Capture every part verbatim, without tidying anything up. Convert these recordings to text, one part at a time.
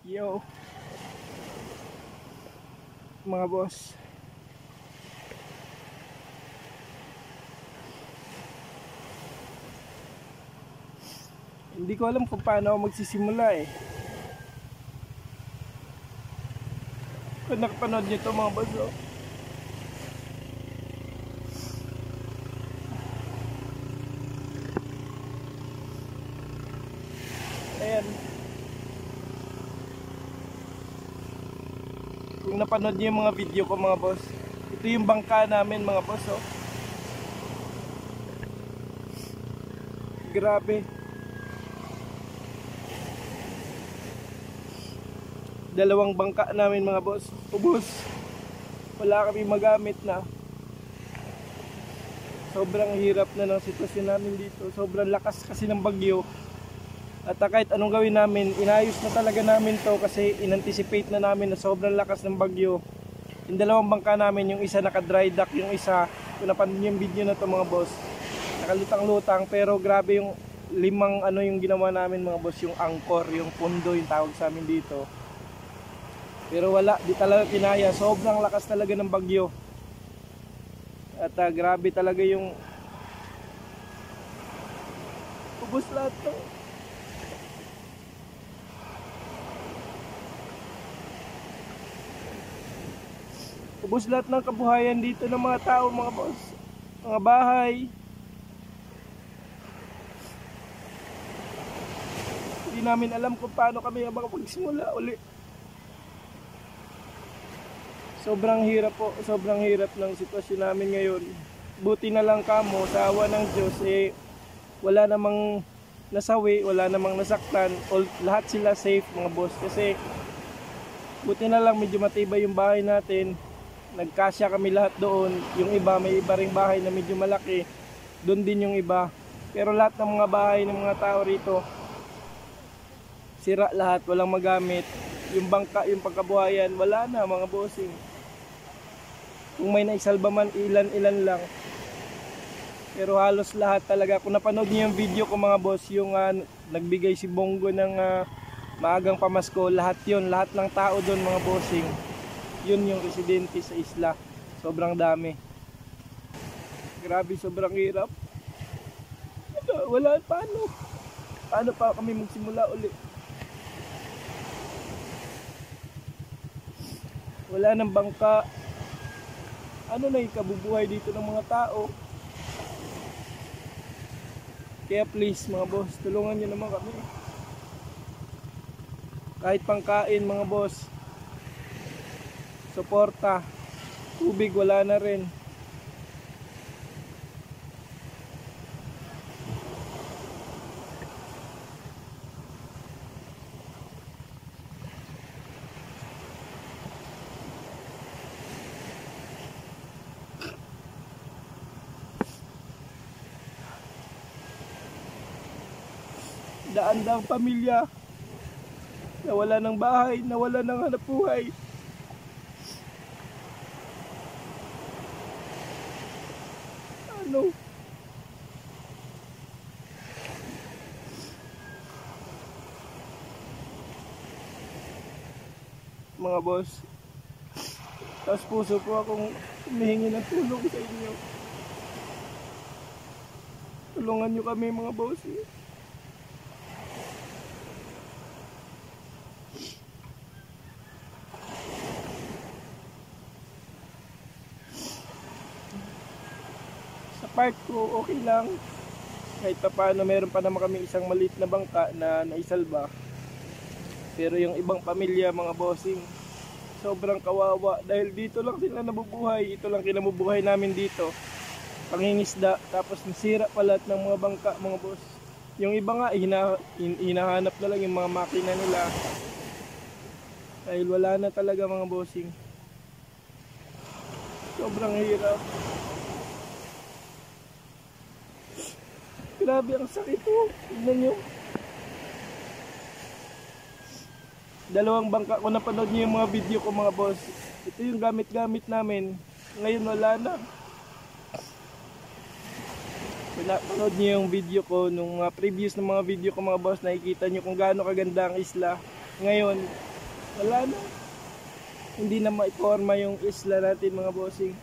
Yo, mga boss. Hindi ko alam kung paano ako magsisimula eh. Kung nakapanood nyo ito mga boss, oh. Ayan. Kung napanood nyo yung mga video ko mga boss, ito yung bangka namin mga boss, oh. Grabe. Dalawang bangka namin mga boss, ubos. Wala kami magamit na. Sobrang hirap na ng sitwasyon namin dito. Sobrang lakas kasi ng bagyo. At kahit anong gawin namin, inayos na talaga namin to kasi inanticipate na namin na sobrang lakas ng bagyo. Yung dalawang bangka namin, yung isa naka-dry dock, yung isa, kung napanood yung video na to mga boss, nakalutang-lutang. Pero grabe yung limang ano yung ginawa namin mga boss, yung anchor, yung pundo yung tawag sa amin dito. Pero wala, di talaga kinaya. Sobrang lakas talaga ng bagyo. At uh, grabe talaga yung ubos lahat to. Ubos lahat ng kabuhayan dito ng mga tao mga boss. Mga bahay. Hindi namin alam kung paano kami makapagsimula uli. Sobrang hirap po, sobrang hirap ng sitwasyon namin ngayon. Buti na lang kamo sa awa ng Diyos eh wala namang nasawi, wala namang nasaktan. All, lahat sila safe mga boss kasi buti na lang medyo matibay yung bahay natin. Nagkasya kami lahat doon. Yung iba may iba ring bahay na medyo malaki. Doon din yung iba. Pero lahat ng mga bahay ng mga tao rito sira lahat, walang magamit. Yung bangka, yung pagkabuhayan, wala na mga bossing. Kung may naisalba man, ilan-ilan lang. Pero halos lahat talaga. Kung napanood niyo yung video ko mga boss, yung uh, nagbigay si Bongo ng uh, maagang pamasko, lahat yun, lahat ng tao doon mga bossing. Yun yung residente sa isla. Sobrang dami. Grabe, sobrang hirap. Wala, paano? Paano pa kami magsimula uli? Wala nang bangka. Ano na yung kabubuhay dito ng mga tao? Kaya please mga boss, tulungan nyo naman kami. Kahit pangkain mga boss, suporta. Tubig wala na rin. Daan-daang pamilya nawala ng bahay, nawala ng hanapbuhay. Ano? Mga boss, taos puso po akong humihingi ng tulong sa inyo. Tulungan nyo kami mga boss. Sa part ko okay lang, kahit pa paano meron pa naman kami isang maliit na bangka na naisalba. Pero yung ibang pamilya mga bossing, sobrang kawawa dahil dito lang sila nabubuhay. Ito lang kinabubuhay namin dito, pangingisda. Tapos nasira pa lahat ng mga bangka mga boss. Yung iba nga hina, hinahanap na lang yung mga makina nila dahil wala na talaga mga bossing. Sobrang hirap. Grabe ang sakit po. Tignan nyo. Dalawang bangka. Kung napanood nyo yung mga video ko mga boss, ito yung gamit-gamit namin. Ngayon wala na. Kung napanood nyo yung video ko, nung uh, previous ng mga video ko mga boss, nakikita nyo kung gaano kaganda ang isla. Ngayon, Wala na. Hindi na maiporma yung isla natin mga bossing.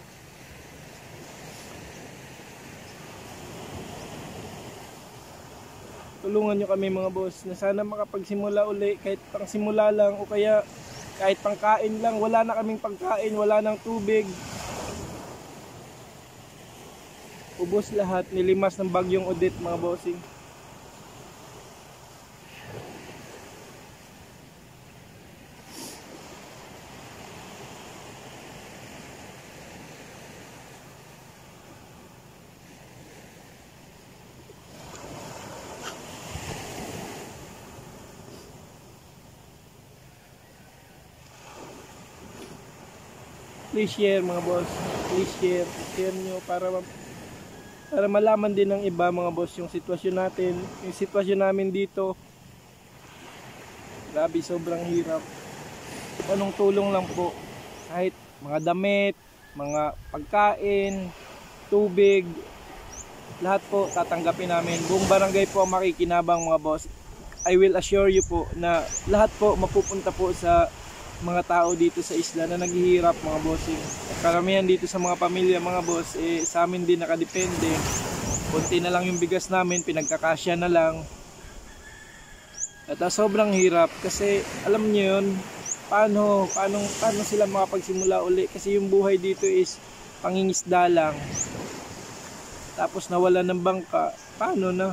Tulungan nyo kami mga boss na sana makapagsimula uli kahit pang simula lang o kaya kahit pangkain lang. Wala na kaming pagkain, wala nang tubig. Ubos lahat, nilimas ng bagyong Odette mga bossing. Please share mga boss, please share, share nyo para para malaman din ng iba mga boss yung sitwasyon natin, yung sitwasyon namin dito. Grabe, sobrang hirap. Anong tulong lang po, kahit mga damit, mga pagkain, tubig, lahat po tatanggapin namin. Buong barangay po ang makikinabang mga boss. I will assure you po na lahat po mapupunta po sa mga tao dito sa isla na naghihirap mga bossing. Karamihan dito sa mga pamilya mga boss, eh, sa amin din nakadepende. Kunti na lang yung bigas namin, pinagkakasya na lang. At uh, sobrang hirap kasi alam niyo yun, paano, paano, paano sila makapagsimula uli kasi yung buhay dito is pangingisda lang. Tapos nawala ng bangka, paano na?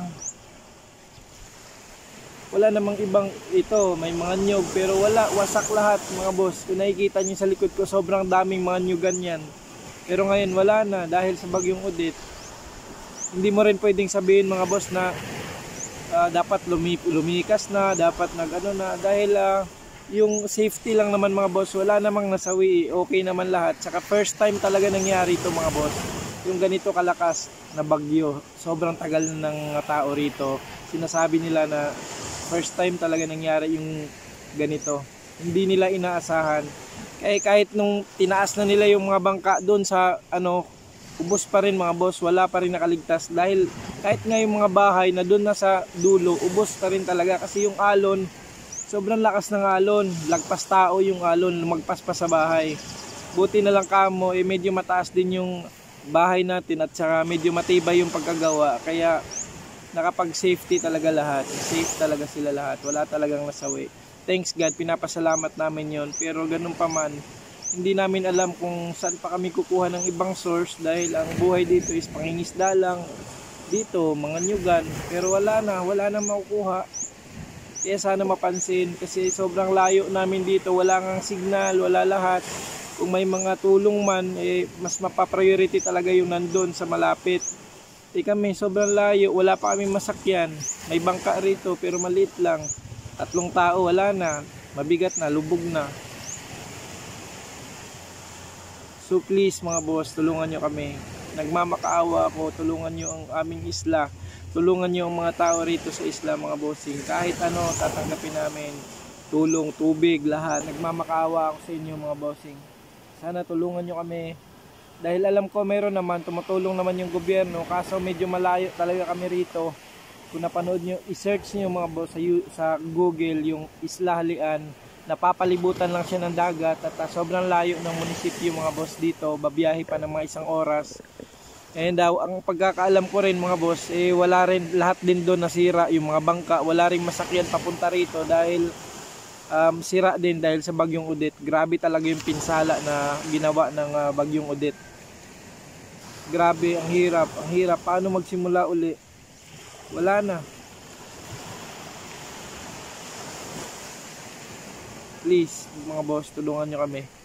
Wala namang ibang ito, may mga nyug pero wala, wasak lahat mga boss. Kung nakikita nyo sa likod ko, sobrang daming mga nyugan yan. Pero ngayon wala na dahil sa bagyong Odette. Hindi mo rin pwedeng sabihin mga boss na uh, dapat lumi lumikas na, dapat nag-ano na. Dahil uh, yung safety lang naman mga boss, wala namang nasawi, okay naman lahat. Saka first time talaga nangyari ito mga boss. Yung ganito kalakas na bagyo, sobrang tagal ng tao rito. Sinasabi nila na first time talaga nangyari yung ganito. Hindi nila inaasahan. Kaya kahit nung tinaas na nila yung mga bangka doon sa ano, ubos pa rin mga boss, wala pa rin nakaligtas. Dahil kahit nga yung mga bahay na doon na sa dulo, ubos pa rin talaga. Kasi yung alon, sobrang lakas ng alon. Lagpas tao yung alon, lumagpas pa sa bahay. Buti na lang kamo, eh medyo mataas din yung bahay natin at saka medyo matibay yung pagkagawa. Kaya nakapag-safety talaga lahat. Safe talaga sila lahat. Wala talagang nasawi. Thanks God, pinapasalamat namin yon. Pero ganun pa man, hindi namin alam kung saan pa kami kukuha ng ibang source dahil ang buhay dito is pangingisda lang. Dito, mga nyugan. Pero wala na, wala na makukuha. Kaya sana mapansin kasi sobrang layo namin dito. Wala ngang signal, wala lahat. Kung may mga tulong man, eh, mas mapapriority talaga yung nandun sa malapit. Di kami sobrang layo, wala pa kami masakyan. May bangka rito pero maliit lang. Tatlong tao wala na, mabigat na, lubog na. So please mga boss, tulungan nyo kami. Nagmamakaawa ako, tulungan nyo ang aming isla. Tulungan nyo ang mga tao rito sa isla mga bossing. Kahit ano, tatanggapin namin. Tulong, tubig, lahat. Nagmamakaawa ako sa inyo mga bossing. Sana tulungan nyo kami. Dahil alam ko meron naman, tumutulong naman yung gobyerno, kaso medyo malayo talaga kami rito. Kung napanood nyo, i-search nyo mga boss sa, sa Google yung Isla Halian, napapalibutan lang siya ng dagat at uh, sobrang layo ng munisipyo mga boss dito, babiyahe pa ng mga isang oras. And daw, uh, ang pagkakaalam ko rin mga boss, eh wala rin, lahat din doon nasira, yung mga bangka, wala rin masakyan papunta rito dahil um, sira din dahil sa bagyong Odette. Grabe talaga yung pinsala na ginawa ng uh, bagyong Odette. Grabe, ang hirap, ang hirap. Paano magsimula uli? Wala na. Please, mga boss, tulungan nyo kami.